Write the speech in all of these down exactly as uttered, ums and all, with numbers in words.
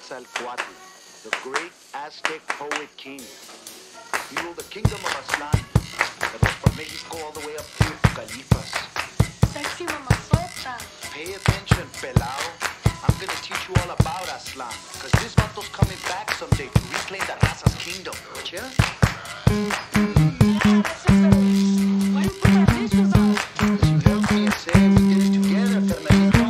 Quetzalcoatl, the great Aztec poet king. He ruled the kingdom of Aztlán, that was from Mexico all the way up to Califas. Sexy mamazota. Pay attention, pelao. I'm gonna teach you all about Aztlán, cause this vato's coming back someday to reclaim the raza's kingdom. Yeah? Yeah, this is it. Why you put our dishes on? Cause you helped me and said we did it together, carnalito.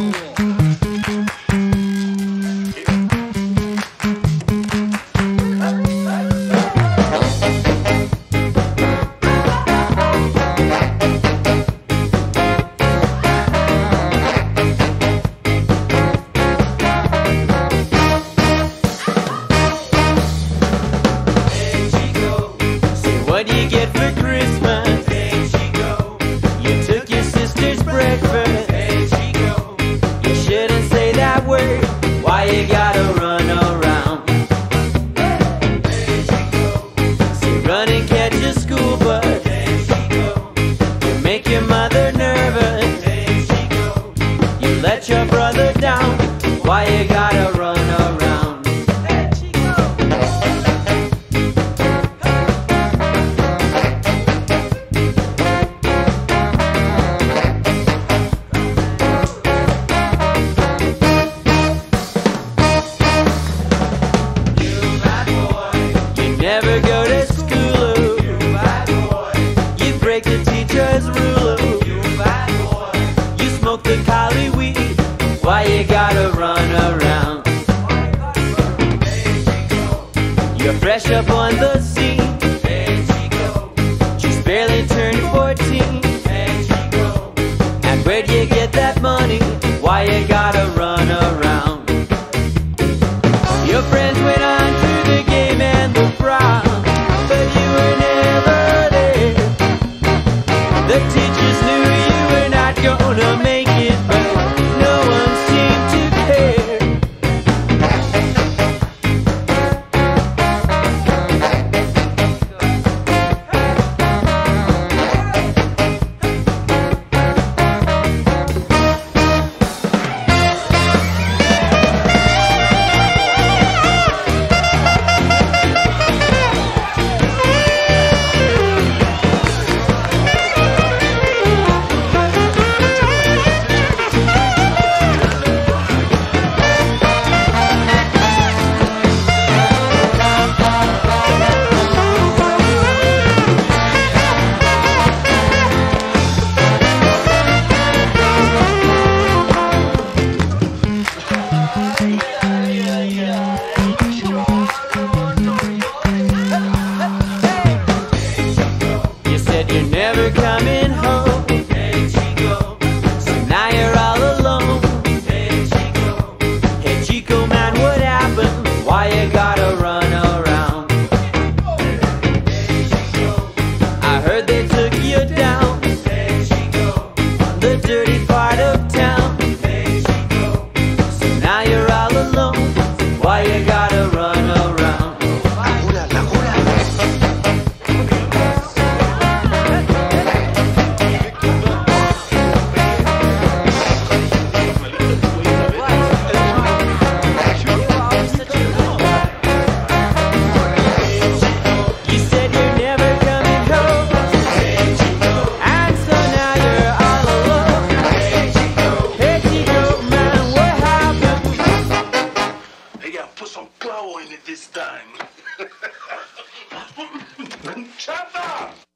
What do you get for Christmas? Hey Chico, you took your sister's breakfast. Hey Chico, you shouldn't say that word. Why you gotta run around? Hey Chico, say run and catch a school bus. Hey Chico, you make your mother nervous. Hey Chico, you let your brother down. Why you gotta run around? Never go to school, you bad boy. You break the teacher's rule, you bad boy. You smoke the cali weed. Why you gotta run around? Hey Chico, you're fresh up on the scene. Hey Chico, just barely turned fourteen. Hey Chico, and where'd you get that money? Why you gotta run around? Your friends went on to the game and the prom, but you were never there. The teachers knew you were not gonna make it, but no one seemed to care. You said you're never coming home. Hey Chico, so now you're all alone. Hey Chico, hey Chico man, what happened? Why you gotta run around? Hey Chico, I heard they took you down. Hey Chico, on the dirty part of town. Hey Chico, so now you're all alone. Why you gotta run around? Hola, la hola. You said you're never coming home. Hey Chico, and so now you're all alone. Hey Chico, hey Chico, man, what happened? Hey, I put some clavo in it this time. Chata!